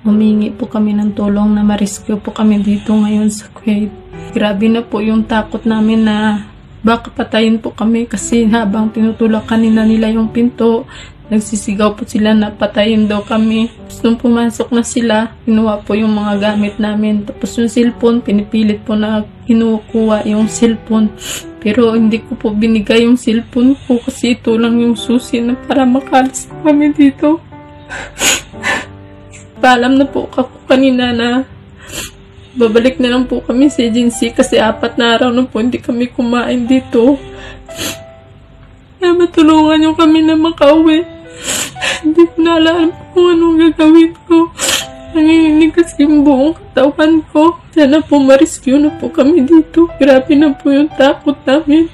Humingi po kami ng tulong na ma-rescue po kami dito ngayon sa Kuwait. Grabe na po yung takot namin na baka patayin po kami kasi habang tinutulak kanina nila yung pinto, nagsisigaw po sila na patayin daw kami. Tapos nung pumasok na sila, kinuha po yung mga gamit namin. Tapos yung cellphone, pinipilit po na kinukuha yung cellphone. Pero hindi ko po binigay yung cellphone ko kasi ito lang yung susi na para makalis kami dito. Paalam na po ako kanina na babalik na lang po kami sa agency kasi 4 na araw na po hindi kami kumain dito. Kaya matulungan nyo kami na makauwi. Hindi ko na alam kung anong gagawin ko. Nanginginig kasi yung buong katawan ko. Sana po ma-rescue na po kami dito. Grabe na po yung takot namin.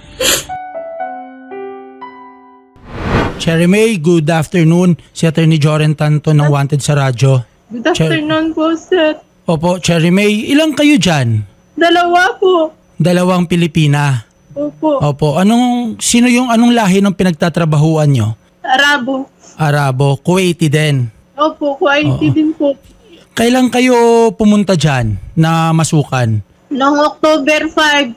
Cherry May, good afternoon. Si Attorney Joren Tanto ng Wanted sa radyo. Good afternoon po, sir. Opo, Cherry May, ilang kayo dyan? 2 po. 2 Pilipina. Opo. Opo, anong lahi ng pinagtatrabahuan nyo? Arabo. Arabo, Kuwaiti din. Opo, Kuwaiti din po. Kailan kayo pumunta dyan na masukan? Noong October 5,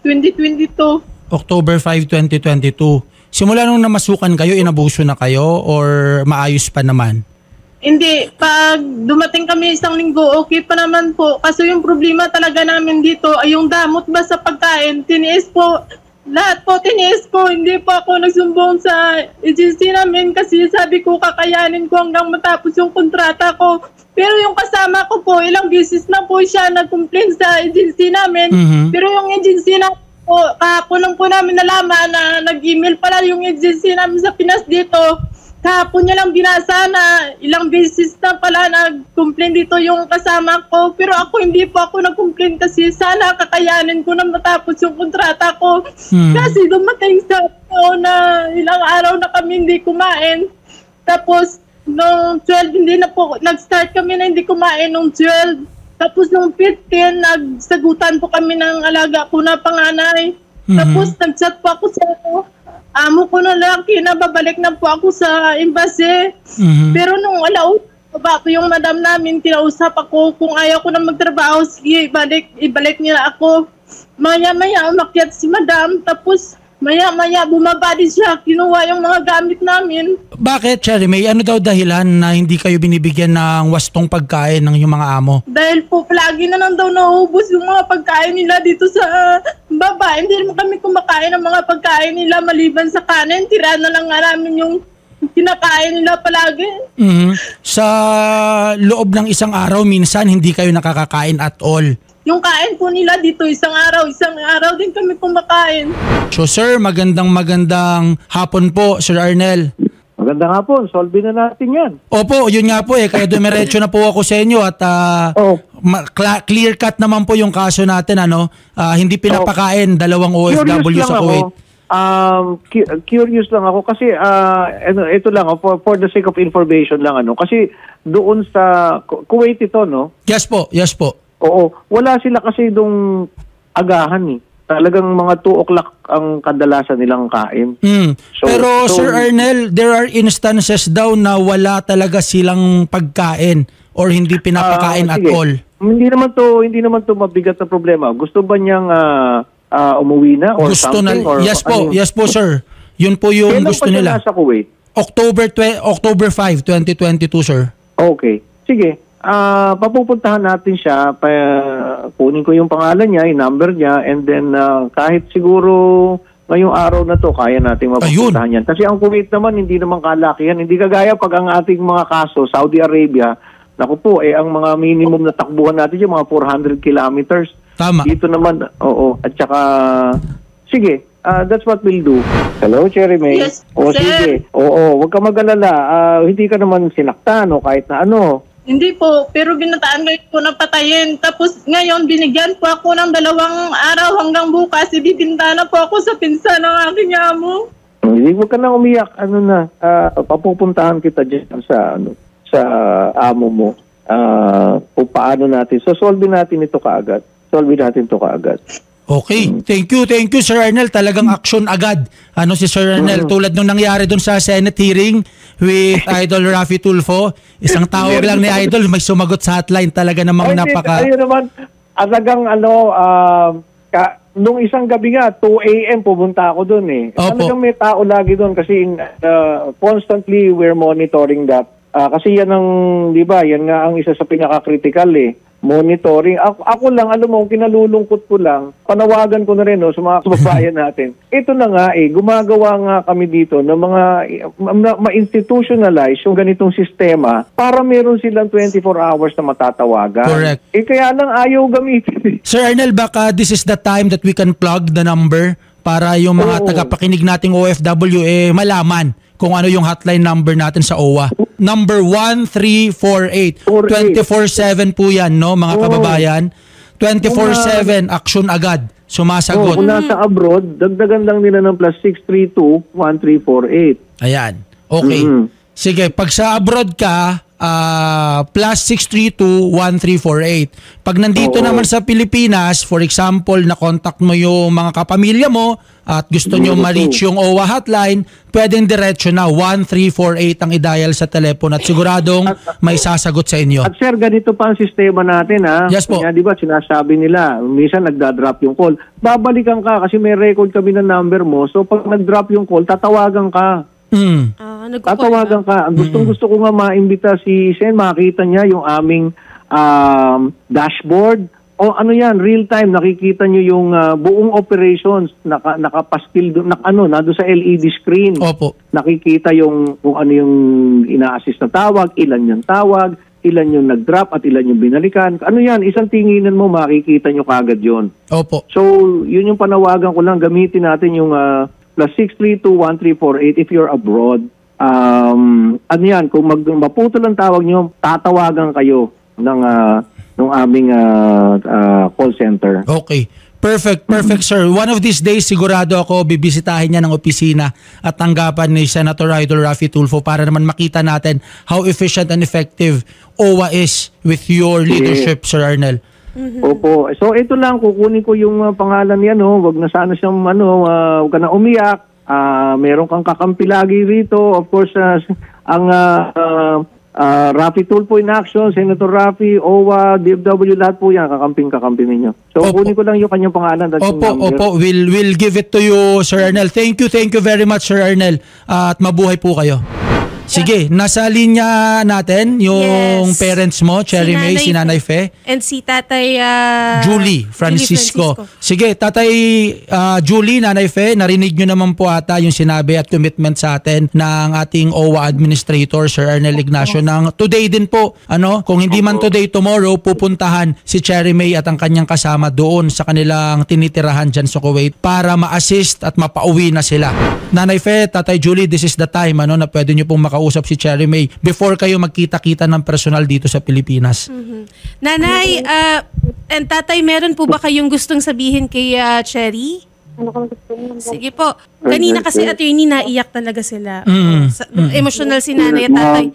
2022. October 5, 2022. Simula nung namasukan kayo, inabuso na kayo or maayos pa naman? Hindi, pag dumating kami isang linggo, okay pa naman po. Kaso yung problema talaga namin dito ay yung damot ba sa pagkain. Tiniis po, lahat po tiniis ko. Hindi po ako nagsumbong sa agency namin kasi sabi ko kakayanin ko hanggang matapos yung kontrata ko. Pero yung kasama ko po, ilang beses na po siya nag-complain sa agency namin. Pero yung agency na po, kahapon lang po namin nalaman na nag-email pala yung agency namin sa Pinas dito. Kahapon niya lang binasa na ilang beses na pala nag-complain dito yung kasama ko. Pero ako hindi po ako nag-complain kasi sana kakayanin ko na matapos yung kontrata ko. Kasi dumating sa na ilang araw na kami hindi kumain. Tapos nung 12 hindi na po, nag-start kami na hindi kumain nung 12. Tapos nung 15, nagsagutan po kami ng alaga ko na panganay. Tapos nag-chat po ako sa amo ko na lang, kinababalik na po ako sa embassy. Pero nung alaw, baba ko yung madam namin, kinausap ako kung ayaw ko na magtrabaho, sige, ibalik nila ako. Maya-maya umakyat si madam, tapos maya-maya bumaba din siya, kinuha yung mga gamit namin. Bakit, Cherry May? Ano daw dahilan na hindi kayo binibigyan ng wastong pagkain ng yung mga amo? Dahil po, palagi na lang daw naubos yung mga pagkain nila dito sa baba. Hindi naman kami kumakain ng mga pagkain nila maliban sa kanin. Tira na lang nga namin yung kinakain nila palagi. Sa loob ng isang araw, minsan hindi kayo nakakakain at all. Yung kain po nila dito, isang araw din kami kumakain. So sir, magandang hapon po, Sir Arnel. Magandang hapon, solve na natin yan. Opo, yun nga po kaya dumiretso na po ako sa inyo at clear cut naman po yung kaso natin, hindi pinapakain 2 OFW sa Kuwait. Curious lang ako kasi ito lang for the sake of information lang kasi doon sa Kuwait ito, no? Yes po. Oo, wala sila kasi dong agahan Talagang mga 2 o'clock ang kadalasan nilang kain. Pero Sir Arnel, there are instances daw na wala talaga silang pagkain or hindi pinapakain at all. Hindi naman to mabigat na problema. Gusto ba niyang umuwi na or gusto something? Yes po sir. Yun po yung kailan gusto nila. Kailan pa siya nasa Kuwait? October 5, 2022 sir. Okay. Sige. Papupuntahan natin siya, kunin ko yung pangalan niya, yung number niya, and then kahit siguro ngayong araw na to, kaya natin mapupuntahan yan. Kasi ang Kuwait naman, hindi naman kalakihan. Hindi kagaya pag ang ating mga kaso, Saudi Arabia, naku po, ang mga minimum na takbuhan natin yung mga 400 kilometers. Tama. Dito naman, oo. At saka, sige, that's what we'll do. Hello, Cherry May. Yes, sige. Oo, huwag ka mag-alala. Hindi ka naman sinaktan o kahit na ano. Hindi po, pero binataan ko na patayin. Tapos ngayon, binigyan po ako ng 2 araw hanggang bukas. Ibibinta na po ako sa pinsan ng aking amo. Hindi, huwag ka na umiyak. Papupuntahan kita dyan sa amo mo. Kung paano natin. So, solve natin ito kaagad. Okay. Thank you, Sir Arnel. Talagang action agad. Si Sir Arnel, tulad nung nangyari dun sa Senate hearing with Idol Raffy Tulfo. Isang tawag lang ni Idol, may sumagot sa hotline. Talaga namang napaka... Ayun naman, talagang nung isang gabi nga, 2 a.m. pumunta ako dun eh. Talagang may tao lagi dun kasi constantly we're monitoring that. Kasi yan ang, di ba, yan nga ang isa sa pinaka-critical eh. Monitoring. Ako lang, alam mo, kinalulungkot ko lang, panawagan ko na rin sa mga kababayan natin. Ito na nga gumagawa nga kami dito ng mga ma-institutionalize yung ganitong sistema para meron silang 24 hours na matatawagan. Correct. Kaya lang ayaw gamitin. Sir Arnel, baka this is the time that we can plug the number para yung mga tagapakinig nating OFW malaman kung ano yung hotline number natin sa OWA. Number 1348. 24/7 po yan, no, mga kababayan. 24/7, action agad. Sumasagot. Kung nasa abroad, dagdagan lang nila ng +632-1348. Ayan. Okay. Sige, pag sa abroad ka, +632-1348. Pag nandito naman sa Pilipinas, for example, na-contact mo yung mga kapamilya mo at gusto nyo ma-reach yung OWA hotline, pwedeng diretso na 1348 ang i-dial sa telepono at siguradong may sasagot sa inyo. At sir, ganito pa ang sistema natin ha. Yes po. Kaya di ba sinasabi nila, minsan nagda-drop yung call. Babalikan ka kasi may record kami ng number mo. So pag nag-drop yung call, tatawagan ka. Tatawagan ka. Gusto ko nga maimbita si Sen, makita niya yung aming dashboard. O ano yan, real time, nakikita nyo yung buong operations, nakapaskil doon, nado sa LED screen. Opo. Nakikita yung kung ano yung ina-assist na tawag, ilan yung tawag, ilan yung nag-drop at ilan yung binalikan. Ano yan, isang tinginan mo, makikita nyo kagad yon. Opo. So, yun yung panawagan ko lang, gamitin natin yung +632-1348 if you're abroad. Ano yan, kung maputol ang tawag nyo, tatawagan kayo ng aming call center. Okay. Perfect, sir. One of these days, sigurado ako, bibisitahin niya ng opisina at tanggapan ni Senator Idol Raffy Tulfo para naman makita natin how efficient and effective OWA is with your leadership, Sir Arnel. Opo. So ito lang, kukunin ko yung pangalan niya, wag na sana siyang wag ka na umiyak. Meron kang kakampi lagi rito. Of course, ang Raffy Tulfo in action, Senator Raffy, OWA, DFW, lahat po yan, kakampi ninyo. So kunin ko lang yung kanyang pangalan. Opo. We'll give it to you, Sir Arnel. Thank you very much, Sir Arnel. At mabuhay po kayo. Sige, nasa linya natin yung parents mo, Cherry May, si Nanay Fe. And si Tatay Julie Francisco. Sige, Tatay Julie, Nanay Fe, narinig nyo naman po ata yung sinabi at commitment sa atin ng ating OWA Administrator, Sir Arnel Ignacio, ng today din po. Kung hindi man today, tomorrow, pupuntahan si Cherry May at ang kanyang kasama doon sa kanilang tinitirahan dyan sa Kuwait para ma-assist at mapauwi na sila. Nanay Fe, Tatay Julie, this is the time na pwede nyo pong makausap si Cherry May before kayo magkita-kita ng personal dito sa Pilipinas. Nanay, and Tatay, meron po ba kayong gustong sabihin kay Cherry? Sige po. Kanina kasi attorney, naiyak talaga sila. Emotional si Nanay at Tatay.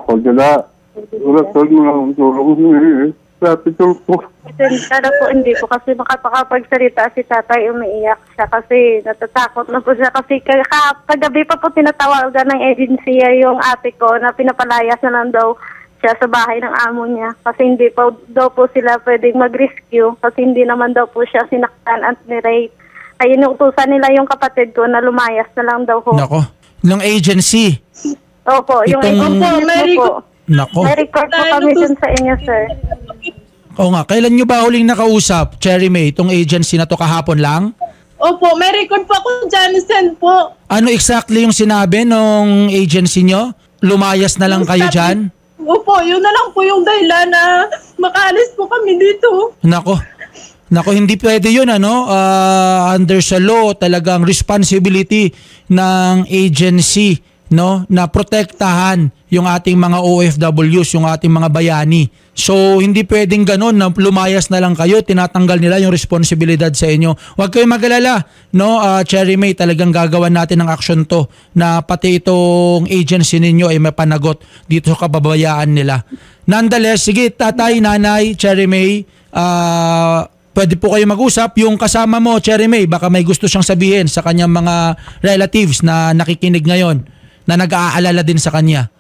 Sana po hindi po kasi makapagsalita si Tatay, umiiyak siya kasi natatakot na po siya kasi kagabi pa po tinatawagan ng agency yung ate ko na pinapalayas na lang daw siya sa bahay ng amo niya kasi hindi pa daw po sila pwedeng mag-rescue kasi hindi naman daw po siya sinaktan at ni-rape. Ay inuutusan nila yung kapatid ko na lumayas na lang daw po. Nako, ng agency? Opo, yung agency po. Nako. May record po kami dun sa inyo, sir. Oo nga, kailan nyo ba huling nakausap, Cherry May, itong agency na to, kahapon lang? Opo, may record po ako dyan, send po. Ano exactly yung sinabi nung agency nyo? Lumayas na lang kayo dyan? Opo, yun na lang po yung dahilan na makaalis po kami dito. Nako, hindi pwede yun, under sa law, talagang responsibility ng agency, na protektahan yung ating mga OFWs, yung ating mga bayani. So, hindi pwedeng ganun na lumayas na lang kayo, tinatanggal nila yung responsibilidad sa inyo. Huwag kayong mag-alala, Cherry May, talagang gagawan natin ng action to na pati itong agency ninyo ay mapanagot dito sa kababayaan nila. Nonetheless, sige, Tatay, Nanay, Cherry May, pwede po kayo mag-usap. Yung kasama mo, Cherry May, baka may gusto siyang sabihin sa kanyang mga relatives na nakikinig ngayon, na nag-aalala din sa kanya.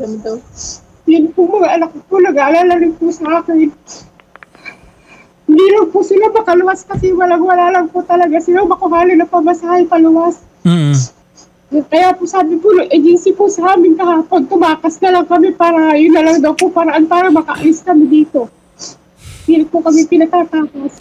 Yun po mga anak ko, nag-aalala rin po sa akin. Hindi lang po sila makaluwas kasi wala lang po talaga sila makuhali na pamasahe paluwas. Kaya po sabi po ng agency po sa amin kahapon, tumakas na lang kami para yun na lang daw po paraan para makaalis kami dito. Hindi po kami pinatatakas.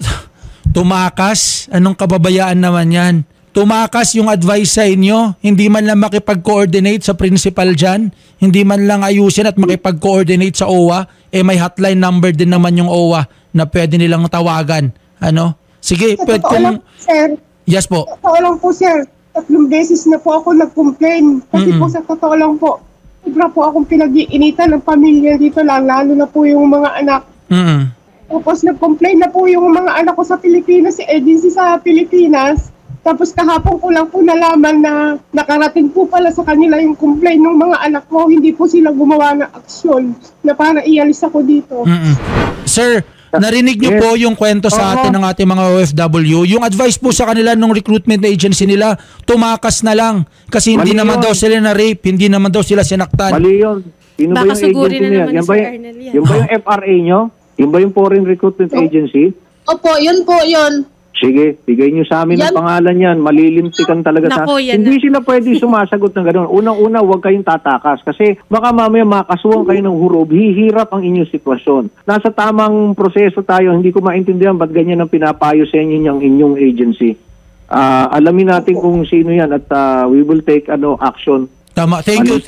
Tumakas? Anong kababayaan naman yan? Tumakas yung advice sa inyo? Hindi man lang makipag-coordinate sa principal dyan? Hindi man lang ayusin at makipag-coordinate sa OWA? May hotline number din naman yung OWA na pwede nilang tawagan. Ano? Sige, pwede kong... Sir. Yes po. Totoo lang po, sir. 3 beses na po ako nag-complain. Kasi po sa totoo lang po, sobra po akong pinag-iinitan ng pamilya dito lang, lalo na po yung mga anak. Tapos nag-complain na po yung mga anak ko sa Pilipinas, si agency sa Pilipinas. Tapos kahapon ko lang po nalaman na nakarating po pala sa kanila yung complaint ng mga anak ko. Hindi po sila gumawa ng aksyon na para ialis ako dito. Sir, narinig niyo po yung kwento sa atin ng ating mga OFW. Yung advice po sa kanila ng recruitment agency nila, tumakas na lang. Kasi hindi naman daw sila na-rape, hindi naman daw sila sinaktan. Mali yun. Sino ba yung agency niya? Yan ba yung FRA nyo? Yung ba yung Foreign Recruitment Agency? Opo, yun po, yun. Sige, bigay nyo sa amin ang pangalan yan. Malilintikan talaga sa... Hindi sila pwede sumasagot ng gano'n. Unang-una, huwag kayong tatakas. Kasi baka mamaya makasuhan kayo ng hurog. Hihirap ang inyong sitwasyon. Nasa tamang proseso tayo. Hindi ko maintindihan ba't ganyan ang pinapayo sa inyo ng inyong agency. Alamin natin kung sino yan at we will take action. Tama. Thank you.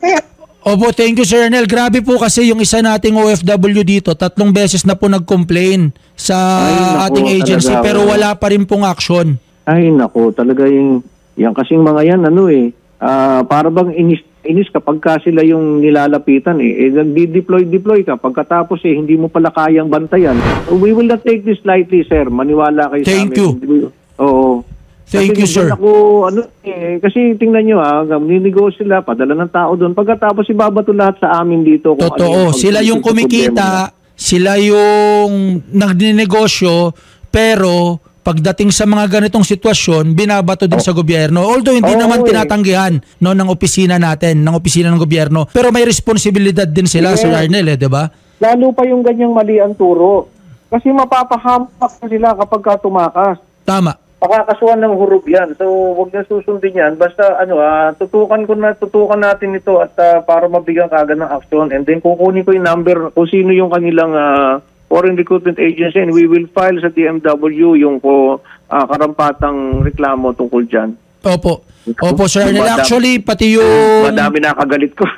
Opo, thank you, Sir Ernel. Grabe po kasi yung isa nating OFW dito, 3 beses na po nag-complain sa ating agency talaga, pero wala pa rin pong action. Ay, nako, talaga yan kasing mga yan, para bang inis kapag ka sila yung nilalapitan nagdi-deploy ka, pagkatapos hindi mo pala kayang bantayan. We will not take this lightly, sir. Maniwala kayo sa amin. Thank you. Oo. Thank you, sir. Kasi tingnan nyo ninegosyo sila, padala ng tao doon. Pagkatapos ibabato lahat sa amin dito. Totoo. Sila yung kumikita, sila yung nagninegosyo, pero pagdating sa mga ganitong sitwasyon, binabato din sa gobyerno. Although hindi naman tinatanggihan ng opisina natin, ng opisina ng gobyerno. Pero may responsibilidad din sila, Sir Arnel, di ba? Lalo pa yung ganyang mali ang turo. Kasi mapapahamak sila kapag tumakas. Tama. Pakakasuhan ng hurog yan. So, huwag na susundin yan. Basta, tutukan natin ito at para mabigyan kaagad ng action. And then, kukunin ko yung number kung sino yung kanilang foreign recruitment agency and we will file sa DMW yung karampatang reklamo tungkol dyan. Opo. Opo, Sir Arnel. Actually, pati yung... Madami nakagalit ko.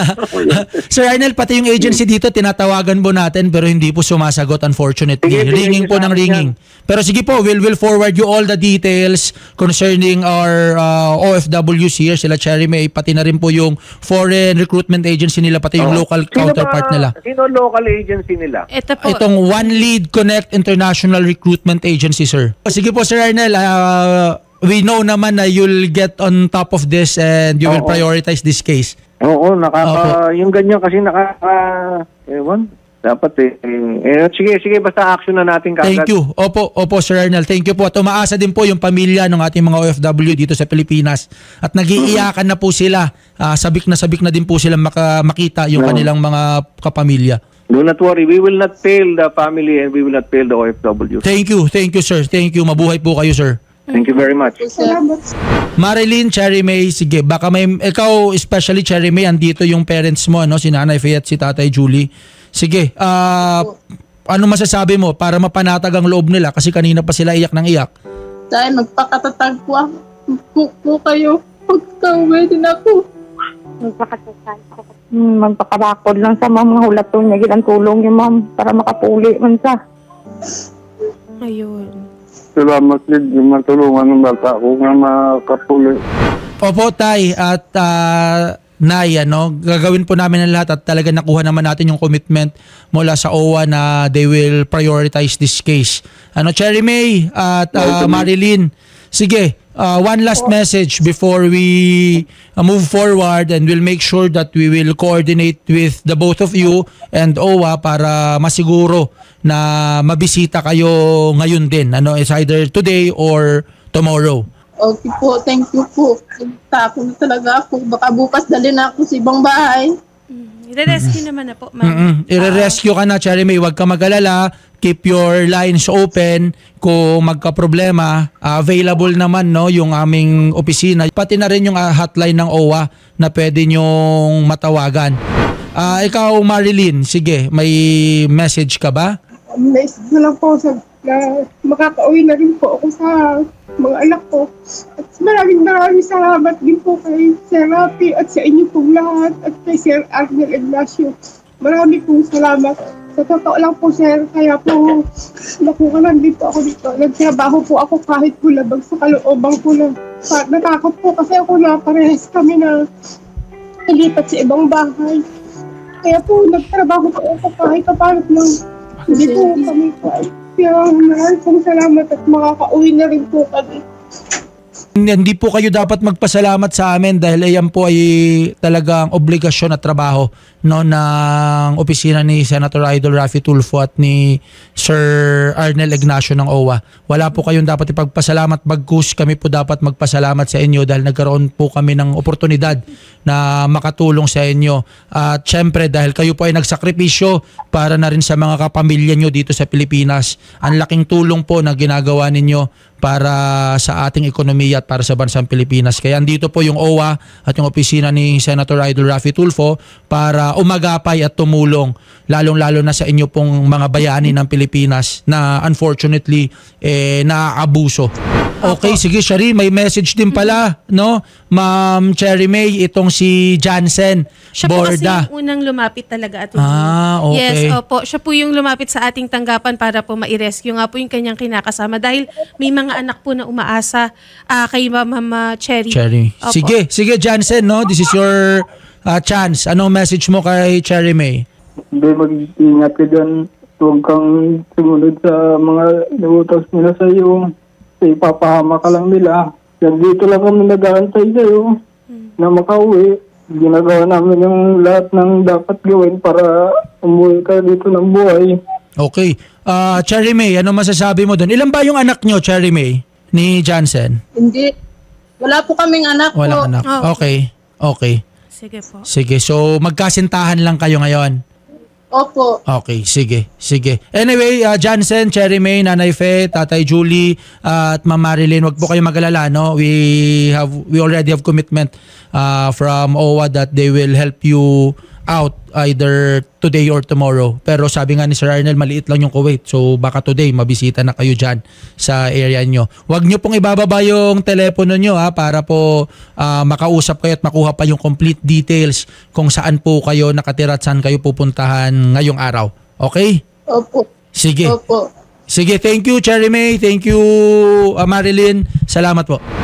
Sir Arnel, pati yung agency dito, tinatawagan po natin pero hindi po sumasagot, unfortunately. Ringing po ng ringing. Pero sige po, we'll forward you all the details concerning our OFWs here, sila Cherry May, pati na rin po yung foreign recruitment agency nila, pati yung local counterpart nila. Sino local agency nila? Ito po. Itong One Lead Connect International Recruitment Agency, sir. Sige po, Sir Arnel, we know naman na you'll get on top of this and you will prioritize this case. Oo, yung ganyan kasi ewan, dapat sige, basta action na natin kagad. Thank you. Opo, Sir Arnel. Thank you po. At umaasa din po yung pamilya ng ating mga OFW dito sa Pilipinas. At nag-iiyakan na po sila. Sabik na din po sila makita yung kanilang mga kapamilya. Do not worry. We will not fail the family and we will not fail the OFW. Thank you, sir. Thank you. Mabuhay po kayo, sir. Thank you very much. Marilyn, Cherry May, sige, baka ikaw, especially Cherry May, andito yung parents mo, si Nanay Faye at si Tatay Julie. Sige, ano masasabi mo para mapanatag ang loob nila kasi kanina pa sila iyak ng iyak? Dahil magpakatatag po kayo. Pagka-uwi din ako. Magpakabakod lang sa mga hulatong niya ang tulong niya, ma'am, para makapuli man sa. Ayun. Salamat din yung matulungan ng bata ko nga makapuli. Opo, Tay, at Nay, gagawin po namin ang lahat at talaga nakuha naman natin yung commitment mula sa OWA na they will prioritize this case. Cherry May at Marilyn, Sige, one last message before we move forward, and we'll make sure that we will coordinate with the both of you and OWA para masiguro na mabisita kayo ngayon din. Ano, it's either today or tomorrow. Okay po, thank you po. Tako na talaga ako. Baka bukas dali na ako sa ibang bahay. I-rescue naman na po, ma'am. I-rescue ka na, Cherry May. Huwag ka mag-alala. Keep your lines open. Kung magka-problema, available naman no yung aming opisina. Pati na rin yung hotline ng OWA na pwede nyong matawagan. Ikaw, Marilyn, sige, may message ka ba? Message na lang po na makaka-uwi na rin po ako sa mga anak ko. At maraming salamat din po kay Sir Rafi at sa inyo pong lahat at kay Sir Arnel Ignacio. Maraming pong salamat. Sa totoo lang po, Sir, kaya po nakuha dito ako dito. Nagtrabaho po ako kahit bulabag sa kaloobang po na natakot po kasi ako na parehas kami na ilipat sa ibang bahay. Kaya po nagtrabaho po ako kahit paano lang hindi po kami kahit. Kaya maraming pong salamat at makaka-uwi na rin po kami. Hindi po kayo dapat magpasalamat sa amin dahil ayan po ay talagang obligasyon at trabaho no ng opisina ni Senator Idol Rafi Tulfo at ni Sir Arnel Ignacio ng OWA. Wala po kayong dapat ipagpasalamat, bagkus kami po dapat magpasalamat sa inyo dahil nagkaroon po kami ng oportunidad na makatulong sa inyo. At syempre dahil kayo po ay nagsakripisyo para na rin sa mga kapamilya nyo dito sa Pilipinas. Ang laking tulong po na ginagawa ninyo para sa ating ekonomiya at para sa bansang Pilipinas. Kaya andito po yung OWA at yung opisina ni Senator Idol Rafi Tulfo para umagapay at tumulong lalong-lalo na sa inyo pong mga bayani ng Pilipinas na unfortunately naaabuso. Okay, sige Shari, may message din pala, no? Ma'am Cherry May, itong si Jansen Siya po kasi Borda. yung unang lumapit talaga at Okay. Yes, opo. Siya po yung lumapit sa ating tanggapan para po ma-rescue nga po yung kanyang kinakasama dahil may mga anak po na umaasa kay Mama Cherry. Opo. Sige Jansen, no? This is your chance. Anong message mo kay Cherry May? Hindi, mag-ingat ka dyan. Huwag kang sumunod sa mga inuutos nila sa iyo. Ipapahama ka lang nila. Yan dito lang kami nag-aantay sa'yo na makauwi. Ginagawa namin yung lahat ng dapat gawin para umuwi ka dito ng buhay. Okay. Cherry May, ano masasabi mo doon? Ilan ba yung anak nyo, Cherry May, ni Jansen? Hindi. Wala po kaming anak po. Walang anak. Okay. Sige po. Sige, so magkasintahan lang kayo ngayon? Opo. Okay, sige. Anyway, Jansen, Cherry May, Nanay Fe, Tatay Julie, at Ma'am Marilyn, wag po kayo mag-alala, no? We already have commitment from OWA that they will help you out either today or tomorrow. Pero sabi nga ni Sir Arnel, maliit lang yung Kuwait. So baka today mabisita na kayo dyan sa area nyo. Huwag nyo pong ibababa yung telepono nyo para po makausap kayo at makuha pa yung complete details kung saan po kayo nakatira at saan kayo pupuntahan ngayong araw. Okay? Opo. Sige. Opo. Sige, thank you Cherry May, thank you Marilyn. Salamat po.